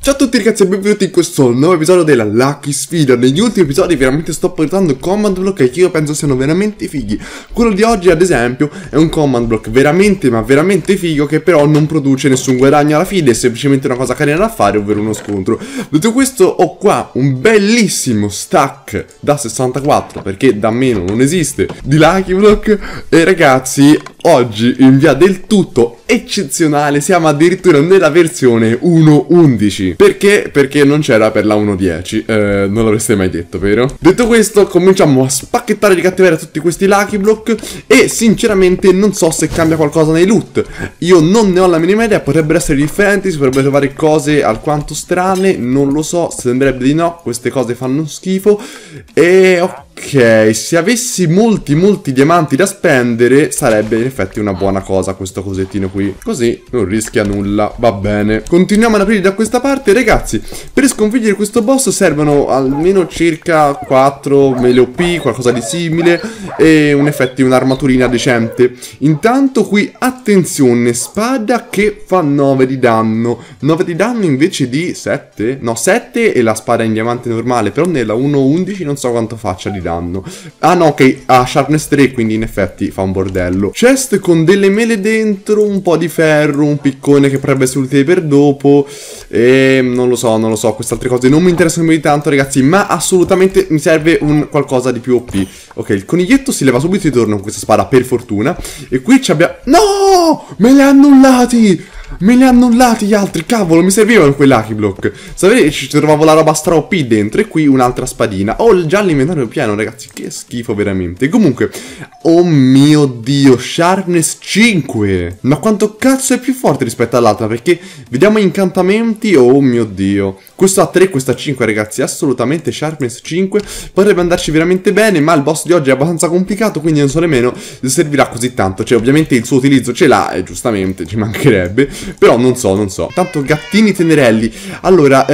Ciao a tutti ragazzi e benvenuti in questo nuovo episodio della Lucky Sfida. Negli ultimi episodi veramente sto portando command block che io penso siano veramente fighi. Quello di oggi ad esempio è un command block veramente ma veramente figo, che però non produce nessun guadagno alla fine, è semplicemente una cosa carina da fare, ovvero uno scontro. Detto questo, ho qua un bellissimo stack da 64, perché da meno non esiste, di Lucky Block. E ragazzi, oggi in via del tutto eccezionale siamo addirittura nella versione 1.11. Perché? Perché non c'era per la 1.10, non l'avreste mai detto, vero? Detto questo, cominciamo a spacchettare di cattiveria tutti questi Lucky Block e sinceramente non so se cambia qualcosa nei loot. Io non ne ho la minima idea, potrebbero essere differenti, si potrebbero trovare cose alquanto strane, non lo so, sembrerebbe di no, queste cose fanno schifo. E ok, se avessi molti diamanti da spendere sarebbe in effetti una buona cosa questo cosettino qui, così non rischia nulla, va bene. Continuiamo ad aprire da questa parte. Ragazzi, per sconfiggere questo boss servono almeno circa 4 mele OP, qualcosa di simile, e in effetti un'armaturina decente. Intanto qui attenzione, spada che fa 9 di danno, 9 di danno invece di 7, no 7 e la spada in diamante normale, però nella 1.11 non so quanto faccia di danno. Ah no, ok, ha sharpness 3, quindi in effetti fa un bordello. Chest con delle mele dentro, un po' di ferro, un piccone che potrebbe essere utile per dopo, e non lo so, queste altre cose non mi interessano più di tanto ragazzi, ma assolutamente mi serve un qualcosa di più OP. Ok, il coniglietto si leva subito di torno con questa spada, per fortuna. E qui ci abbiamo... No! Me li ha annullati! Me li ha annullati gli altri, cavolo, mi servivano quei Lucky Block. Sapete, ci trovavo la roba stra OP dentro e qui un'altra spadina. Ho già l'inventario pieno, ragazzi, che schifo veramente. Comunque, oh mio Dio, sharpness 5. Ma quanto cazzo è più forte rispetto all'altra? Perché vediamo incantamenti, oh mio Dio. Questo ha 3, questo ha 5, ragazzi, assolutamente sharpness 5. Potrebbe andarci veramente bene, ma il boss di oggi è abbastanza complicato, quindi non so nemmeno se servirà così tanto. Cioè, ovviamente il suo utilizzo ce l'ha, e giustamente, ci mancherebbe. Però non so. Tanto gattini tenerelli. Allora,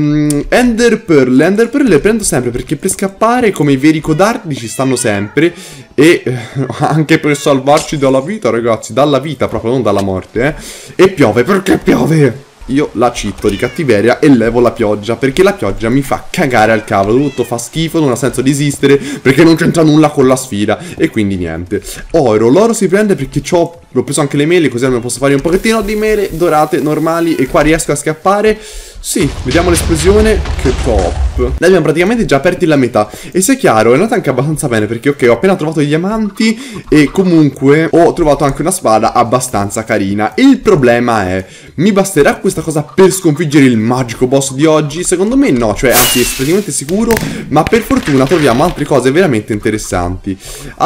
Ender Pearl le prendo sempre perché per scappare come i veri codardi ci stanno sempre. E anche per salvarci dalla vita, ragazzi, dalla vita proprio, non dalla morte, E piove, perché piove? Io la citto di cattiveria e levo la pioggia, perché la pioggia mi fa cagare al cavolo, tutto fa schifo, non ha senso di esistere, perché non c'entra nulla con la sfida, e quindi niente. L'oro si prende perché ho preso anche le mele, così almeno posso fare un pochettino di mele dorate normali, e qua riesco a scappare. Sì, vediamo l'esplosione, che top. Dai, abbiamo praticamente già aperti la metà. E se è chiaro, è andata anche abbastanza bene, perché ok, ho appena trovato i diamanti e comunque ho trovato anche una spada abbastanza carina. Il problema è, mi basterà questa cosa per sconfiggere il magico boss di oggi? Secondo me no, cioè anzi è praticamente sicuro, ma per fortuna troviamo altre cose veramente interessanti.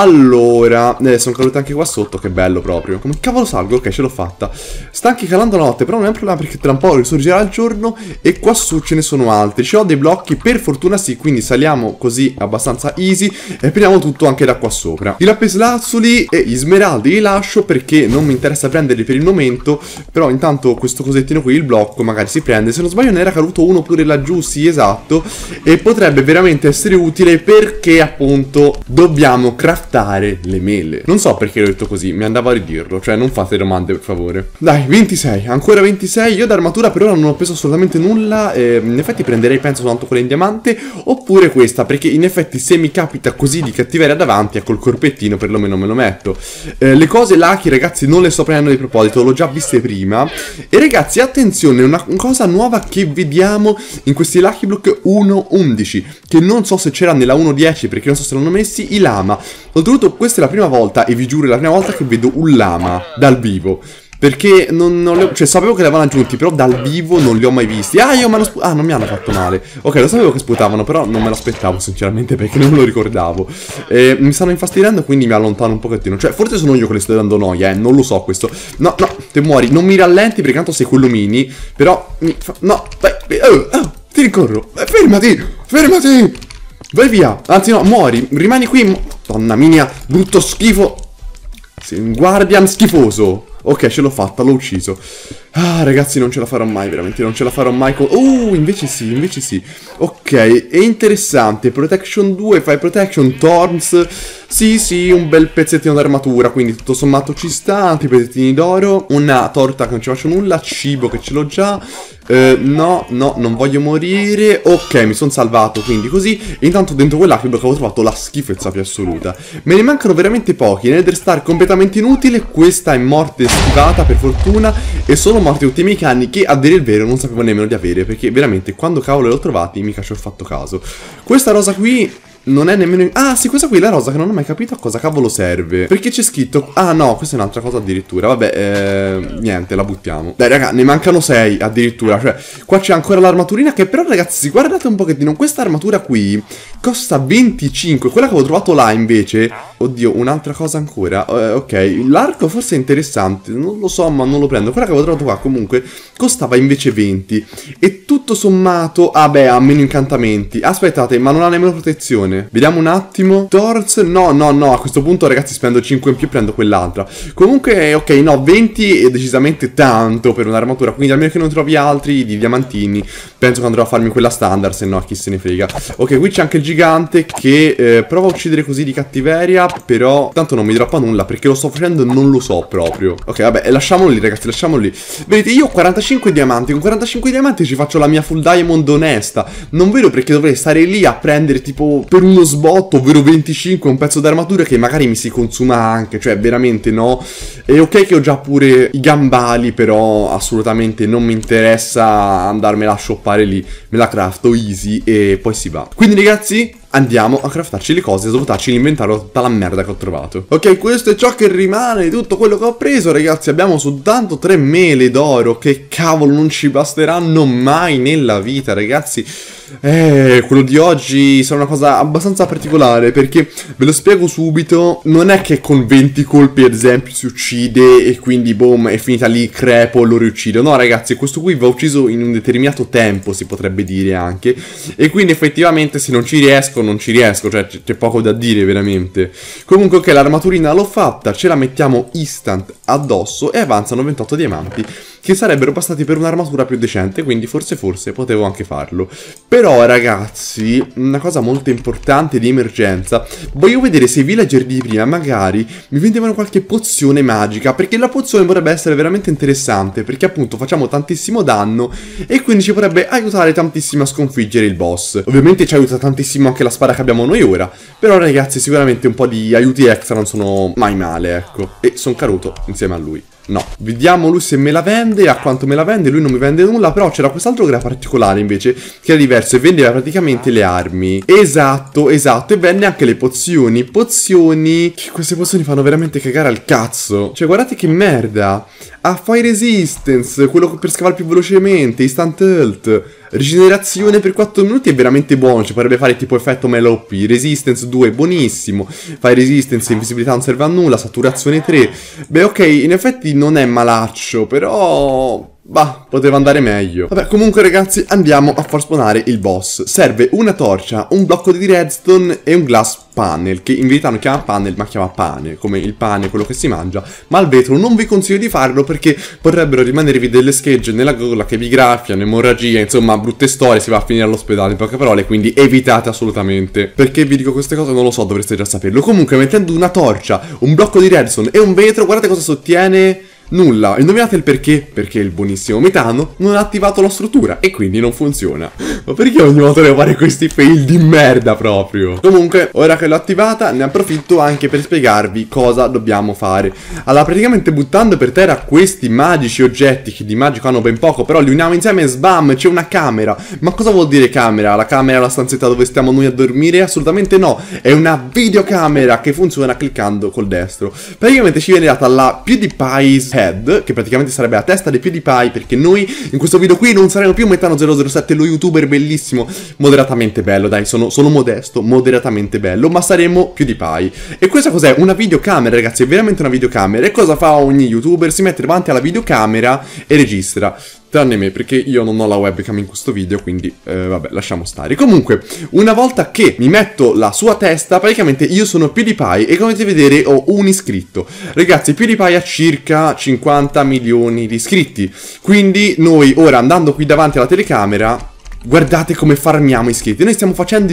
Allora, sono cadute anche qua sotto, che bello proprio. Come cavolo salgo? Ok, ce l'ho fatta. Sta anche calando la notte, però non è un problema perché tra un po' risorgerà il giorno. E qua su ce ne sono altri. Ci ho dei blocchi, per fortuna sì, quindi saliamo così abbastanza easy e prendiamo tutto anche da qua sopra. I lapislazzuli e gli smeraldi li lascio perché non mi interessa prenderli per il momento. Però intanto questo cosettino qui, il blocco, magari si prende. Se non sbaglio ne era caduto uno pure laggiù, sì esatto. E potrebbe veramente essere utile perché appunto dobbiamo craftare le mele. Non so perché l'ho detto così, mi andava a ridirlo. Cioè non fate domande per favore. Dai, 26, ancora 26. Io d'armatura per ora non ho preso assolutamente nulla, in effetti prenderei penso soltanto quella in diamante oppure questa, perché in effetti se mi capita così di cattiveria davanti, col corpettino perlomeno me lo metto. Le cose Lucky ragazzi non le sto prendendo di proposito, l'ho già viste prima. E ragazzi attenzione, una cosa nuova che vediamo in questi Lucky Block 1.11, che non so se c'era nella 1.10 perché non so se l'hanno messi, i lama. Oltretutto questa è la prima volta, e vi giuro è la prima volta che vedo un lama dal vivo. Perché cioè sapevo che li avevano aggiunti, però dal vivo non li ho mai visti. Non mi hanno fatto male. Ok, lo sapevo che sputavano, però non me l'aspettavo sinceramente perché non me lo ricordavo. Mi stanno infastidendo, quindi mi allontano un pochettino. Cioè forse sono io che le sto dando noia, non lo so questo. No, te muori, non mi rallenti perché tanto sei quello mini. Però, no, vai, ti rincorro, fermati, vai via, anzi no, muori, rimani qui. Donna mia, brutto schifo. Sei un guardian schifoso. Ok, ce l'ho fatta, l'ho ucciso. Ah, ragazzi, non ce la farò mai, veramente, non ce la farò mai con... invece sì. Ok, è interessante. Protection 2, fai protection, Thorns. Sì, un bel pezzettino d'armatura, quindi tutto sommato ci sta. Altri pezzettini d'oro. Una torta che non ci faccio nulla, cibo che ce l'ho già. No, non voglio morire. Ok, mi sono salvato, quindi così. Intanto dentro quell'Lucky avevo trovato la schifezza più assoluta. Me ne mancano veramente pochi. Nether Star completamente inutile. Questa è morte schivata, per fortuna. E sono morti tutti i miei cani, che a dire il vero non sapevo nemmeno di avere, perché veramente quando cavolo li ho trovati mica ci ho fatto caso. Questa rosa qui non è nemmeno... Ah, sì, questa qui è la rosa che non ho mai capito a cosa cavolo serve. Perché c'è scritto... Ah, no, questa è un'altra cosa addirittura. Vabbè, niente, la buttiamo. Dai, raga, ne mancano 6 addirittura. Cioè, qua c'è ancora l'armaturina che però, ragazzi, guardate un pochettino. Questa armatura qui costa 25. Quella che avevo trovato là, invece... Oddio, un'altra cosa ancora. Ok, l'arco forse è interessante. Non lo so, ma non lo prendo. Quella che avevo trovato qua, comunque, costava invece 20. E tutto sommato... Ah, beh, ha meno incantamenti. Aspettate, ma non ha nemmeno protezione. Vediamo un attimo. Torch, no, a questo punto, ragazzi, spendo 5 in più, prendo quell'altra. Comunque, ok, no, 20 è decisamente tanto per un'armatura, quindi almeno che non trovi altri di diamantini, penso che andrò a farmi quella standard, se no chi se ne frega. Ok, qui c'è anche il gigante che prova a uccidere così di cattiveria, però tanto non mi droppa nulla, perché lo sto facendo e non lo so proprio. Ok, vabbè, lasciamolo lì, ragazzi, lasciamolo lì. Vedete, io ho 45 diamanti, con 45 diamanti ci faccio la mia full diamond onesta. Non vedo perché dovrei stare lì a prendere tipo per uno sbotto, ovvero 25, un pezzo d'armatura che magari mi si consuma anche, cioè veramente no. E ok che ho già pure i gambali, però assolutamente non mi interessa andarmela a shoppare lì, me la crafto easy e poi si va. Quindi ragazzi, andiamo a craftarci le cose e svuotarci l'inventario tutta la merda che ho trovato. Ok, questo è ciò che rimane di tutto quello che ho preso, ragazzi. Abbiamo soltanto 3 mele d'oro, che cavolo non ci basteranno mai nella vita, ragazzi. Quello di oggi sarà una cosa abbastanza particolare, perché ve lo spiego subito. Non è che con 20 colpi ad esempio si uccide e quindi boom, è finita lì, crepo, lo riuccido. No ragazzi, questo qui va ucciso in un determinato tempo, si potrebbe dire anche. E quindi effettivamente se non ci riesco, non ci riesco, cioè c'è poco da dire veramente. Comunque ok, l'armaturina l'ho fatta, ce la mettiamo instant addosso e avanzano 28 diamanti, che sarebbero bastati per un'armatura più decente, quindi forse potevo anche farlo. Però ragazzi, una cosa molto importante di emergenza, voglio vedere se i villager di prima magari mi vendevano qualche pozione magica, perché la pozione potrebbe essere veramente interessante, perché appunto facciamo tantissimo danno e quindi ci potrebbe aiutare tantissimo a sconfiggere il boss. Ovviamente ci aiuta tantissimo anche la spada che abbiamo noi ora, però ragazzi sicuramente un po' di aiuti extra non sono mai male, ecco. E sono caduto insieme a lui. No, vediamo lui se me la vende, a quanto me la vende, lui non mi vende nulla, però c'era quest'altro che era particolare invece, che era diverso e vendeva praticamente le armi. Esatto, e vende anche le pozioni, che queste pozioni fanno veramente cagare al cazzo. Cioè guardate che merda, ha fire resistance, quello per scavare più velocemente, instant health, rigenerazione per 4 minuti è veramente buono, ci potrebbe fare tipo effetto MLOP, resistance 2 buonissimo, fire resistance, invisibilità non serve a nulla, saturazione 3, beh ok, in effetti non è malaccio, però... bah, poteva andare meglio. Vabbè, comunque ragazzi, andiamo a far spawnare il boss. Serve una torcia, un blocco di redstone e un glass panel, che in verità non chiama panel, ma chiama pane, come il pane, quello che si mangia. Ma al vetro non vi consiglio di farlo, perché potrebbero rimanervi delle schegge nella gola che vi graffiano, emorragia, insomma, brutte storie, si va a finire all'ospedale, in poche parole, quindi evitate assolutamente. Perché vi dico queste cose? Non lo so, dovreste già saperlo. Comunque, mettendo una torcia, un blocco di redstone e un vetro, guardate cosa si ottiene... nulla. Indovinate il perché? Perché il buonissimo metano non ha attivato la struttura e quindi non funziona. Ma perché ogni volta devo fare questi fail di merda proprio? Comunque, ora che l'ho attivata, ne approfitto anche per spiegarvi cosa dobbiamo fare. Allora, praticamente buttando per terra questi magici oggetti, che di magico hanno ben poco, però li uniamo insieme e sbam, c'è una camera. Ma cosa vuol dire camera? La camera è la stanzetta dove stiamo noi a dormire? Assolutamente no, è una videocamera che funziona cliccando col destro. Praticamente ci viene data la PewDiePie's head, che praticamente sarebbe la testa di PewDiePie, perché noi in questo video qui non saremo più Metano007, lo youtuber bellissimo, moderatamente bello, dai, sono modesto, moderatamente bello, ma saremo PewDiePie. E questa cos'è? Una videocamera, ragazzi, è veramente una videocamera. E cosa fa ogni youtuber? Si mette davanti alla videocamera e registra. Tranne me, perché io non ho la webcam in questo video, quindi vabbè, lasciamo stare. Comunque, una volta che mi metto la sua testa, praticamente io sono PewDiePie e come potete vedere ho un iscritto. Ragazzi, PewDiePie ha circa 50 milioni di iscritti, quindi noi ora andando qui davanti alla telecamera... guardate come farmiamo iscritti. Noi stiamo facendo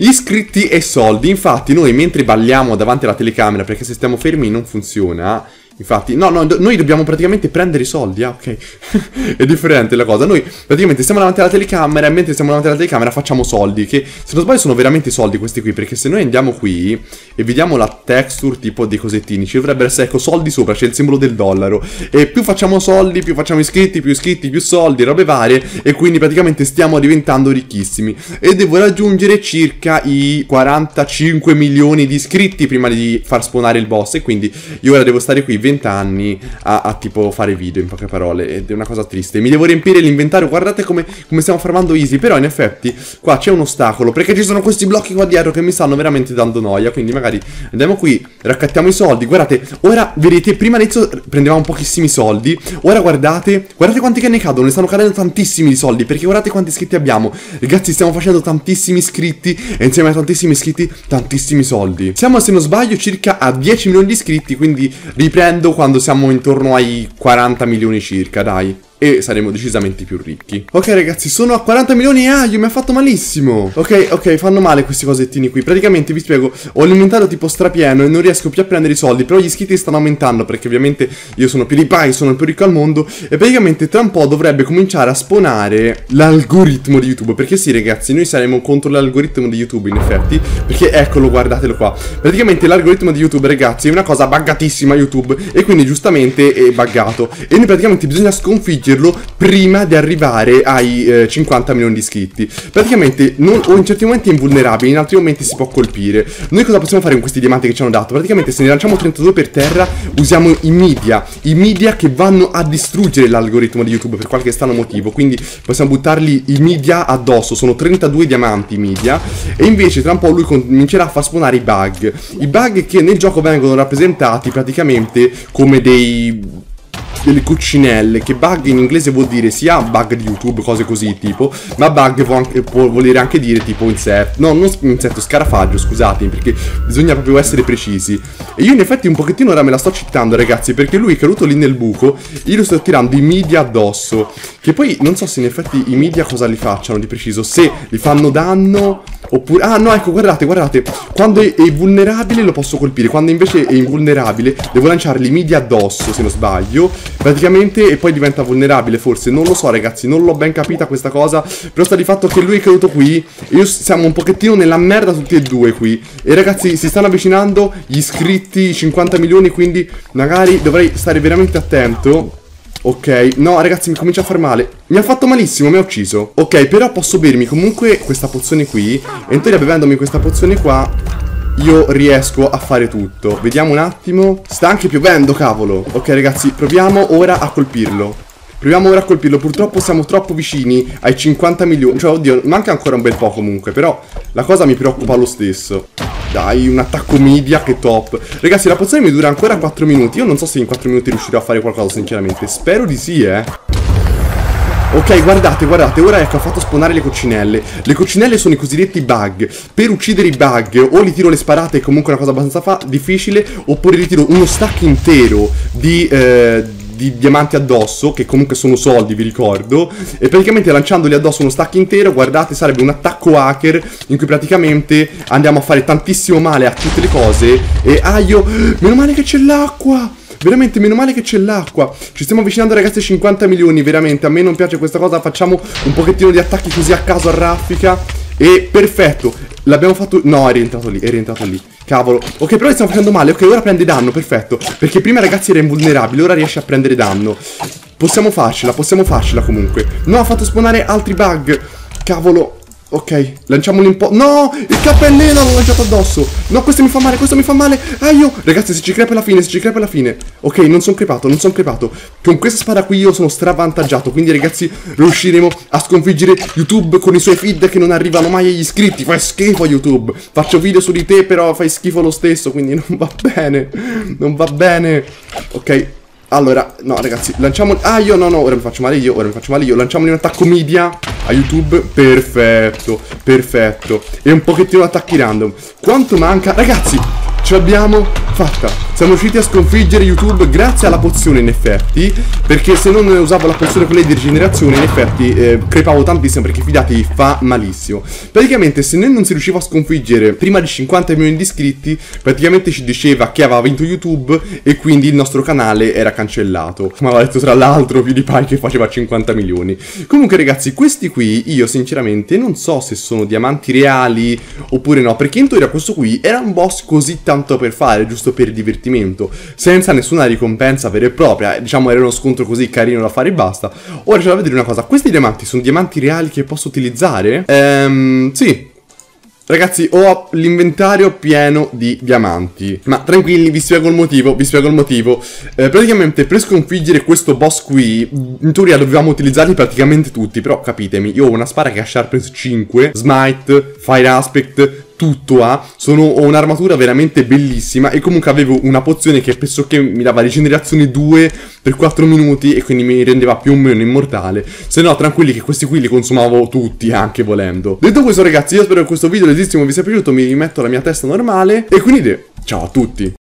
iscritti e soldi. Infatti noi mentre balliamo davanti alla telecamera, perché se stiamo fermi non funziona, Infatti, no, noi dobbiamo praticamente prendere i soldi, ok? È differente la cosa. Noi praticamente stiamo davanti alla telecamera e mentre stiamo davanti alla telecamera facciamo soldi, che se non sbaglio sono veramente soldi questi qui, perché se noi andiamo qui e vediamo la texture tipo dei cosettini, ci dovrebbero essere, ecco, soldi sopra, c'è il simbolo del dollaro. E più facciamo soldi, più facciamo iscritti, più soldi, robe varie, e quindi praticamente stiamo diventando ricchissimi. E devo raggiungere circa i 45 milioni di iscritti prima di far spawnare il boss, e quindi io ora devo stare qui 20 anni a tipo fare video, in poche parole, ed è una cosa triste. Mi devo riempire l'inventario, guardate come stiamo farmando easy, però in effetti qua c'è un ostacolo, perché ci sono questi blocchi qua dietro che mi stanno veramente dando noia, quindi magari andiamo qui, raccattiamo i soldi, guardate, ora vedete, prima all'inizio prendevamo pochissimi soldi, ora guardate quanti che ne cadono, ne stanno cadendo tantissimi di soldi, perché guardate quanti iscritti abbiamo, ragazzi, stiamo facendo tantissimi iscritti, e insieme a tantissimi iscritti, tantissimi soldi. Siamo, se non sbaglio, circa a 10 milioni di iscritti, quindi riprendo quando siamo intorno ai 40 milioni circa, dai. E saremo decisamente più ricchi. Ok ragazzi, sono a 40 milioni e mi ha fatto malissimo. Ok, fanno male questi cosettini qui. Praticamente vi spiego, ho l'inventario tipo strapieno e non riesco più a prendere i soldi, però gli iscritti stanno aumentando perché ovviamente io sono PewDiePie, sono il più ricco al mondo. E praticamente tra un po' dovrebbe cominciare a spawnare l'algoritmo di YouTube. Perché sì ragazzi, noi saremo contro l'algoritmo di YouTube in effetti, perché eccolo, guardatelo qua. Praticamente l'algoritmo di YouTube ragazzi è una cosa buggatissima YouTube, e quindi giustamente è buggato, e noi praticamente bisogna sconfiggere prima di arrivare ai 50 milioni di iscritti. Praticamente o in certi momenti è invulnerabile, in altri momenti si può colpire. Noi cosa possiamo fare con questi diamanti che ci hanno dato? Praticamente se ne lanciamo 32 per terra usiamo i media che vanno a distruggere l'algoritmo di YouTube per qualche strano motivo, quindi possiamo buttarli i media addosso. Sono 32 diamanti media, e invece tra un po' lui comincerà a far spawnare i bug che nel gioco vengono rappresentati praticamente come delle coccinelle, che bug in inglese vuol dire sia bug di YouTube, cose così tipo, ma bug può volere anche dire tipo insetto, no, non insetto, scarafaggio, scusatemi, perché bisogna proprio essere precisi. E io in effetti un pochettino ora me la sto citando ragazzi, perché lui è caduto lì nel buco, io lo sto tirando i media addosso, che poi non so se in effetti i media cosa li facciano di preciso, se li fanno danno oppure... Ah no, ecco, guardate, quando è vulnerabile lo posso colpire, quando invece è invulnerabile devo lanciargli i media addosso, se non sbaglio, praticamente, e poi diventa vulnerabile forse, non lo so ragazzi, non l'ho ben capita questa cosa, però sta di fatto che lui è caduto qui e io siamo un pochettino nella merda tutti e due qui, e ragazzi si stanno avvicinando gli iscritti 50 milioni, quindi magari dovrei stare veramente attento. Ok, no ragazzi, mi comincia a far male. Mi ha fatto malissimo, mi ha ucciso. Ok, però posso bermi comunque questa pozione qui, e in teoria bevendomi questa pozione qua io riesco a fare tutto. Vediamo un attimo. Sta anche piovendo, cavolo. Ok ragazzi, proviamo ora a colpirlo. Purtroppo siamo troppo vicini ai 50 milioni. Cioè, oddio, manca ancora un bel po' comunque, però la cosa mi preoccupa lo stesso. Dai, un attacco media, che top. Ragazzi, la pozione mi dura ancora 4 minuti. Io non so se in 4 minuti riuscirò a fare qualcosa, sinceramente. Spero di sì, Ok, guardate, ora ecco, ha fatto spawnare le coccinelle. Le coccinelle sono i cosiddetti bug. Per uccidere i bug, o li tiro le sparate, è comunque una cosa abbastanza difficile, oppure ritiro uno stack intero di diamanti addosso, che comunque sono soldi, vi ricordo, e praticamente lanciandoli addosso uno stack intero, guardate, sarebbe un attacco hacker in cui praticamente andiamo a fare tantissimo male a tutte le cose. E meno male che c'è l'acqua, veramente meno male che c'è l'acqua. Ci stiamo avvicinando ragazzi ai 50 milioni, veramente a me non piace questa cosa. Facciamo un pochettino di attacchi così a caso a raffica, e perfetto, l'abbiamo fatto. No, è rientrato lì, cavolo. Ok, però stiamo facendo male. Ok, ora prende danno, perfetto, perché prima ragazzi era invulnerabile, ora riesce a prendere danno. Possiamo farcela comunque. No, ha fatto spawnare altri bug, cavolo. Ok, lanciamoli un po'. No, il cappellino l'ho lanciato addosso. No, questo mi fa male, Ragazzi, se ci crepa alla fine. Ok, non sono crepato. Con questa spada qui io sono stravantaggiato, quindi ragazzi riusciremo a sconfiggere YouTube con i suoi feed che non arrivano mai agli iscritti. Fai schifo YouTube. Faccio video su di te, però fai schifo lo stesso, quindi non va bene. Ok, allora, no ragazzi, lanciamo... ora mi faccio male io. Lanciamoli un attacco media a YouTube. Perfetto. E un pochettino attacchi random. Quanto manca? Ragazzi, ce l'abbiamo. Fatta. Siamo riusciti a sconfiggere YouTube grazie alla pozione, in effetti, perché se non usavo la pozione quella di rigenerazione, in effetti crepavo tantissimo, perché fidatevi, fa malissimo. Praticamente se noi non si riusciva a sconfiggere prima di 50 milioni di iscritti, praticamente ci diceva che aveva vinto YouTube e quindi il nostro canale era cancellato. Ma aveva detto tra l'altro PewDiePie che faceva 50 milioni. Comunque ragazzi, questi qui io sinceramente non so se sono diamanti reali oppure no, perché in teoria questo qui era un boss così tanto per fare, giusto per divertimento, senza nessuna ricompensa vera e propria. Diciamo era uno scontro così carino da fare e basta. Ora c'è da vedere una cosa, questi diamanti sono diamanti reali che posso utilizzare? Sì. Ragazzi, ho l'inventario pieno di diamanti. Ma tranquilli, vi spiego il motivo, praticamente per sconfiggere questo boss qui, in teoria dovevamo utilizzarli praticamente tutti. Però capitemi, io ho una spada che ha Sharpness 5, Smite, Fire Aspect, tutto ha. Ho un'armatura veramente bellissima e comunque avevo una pozione che pressoché mi dava rigenerazione 2 per 4 minuti e quindi mi rendeva più o meno immortale. Se no, tranquilli che questi qui li consumavo tutti, anche volendo. Detto questo ragazzi, io spero che questo video vi sia piaciuto, mi rimetto alla mia testa normale e quindi ciao a tutti.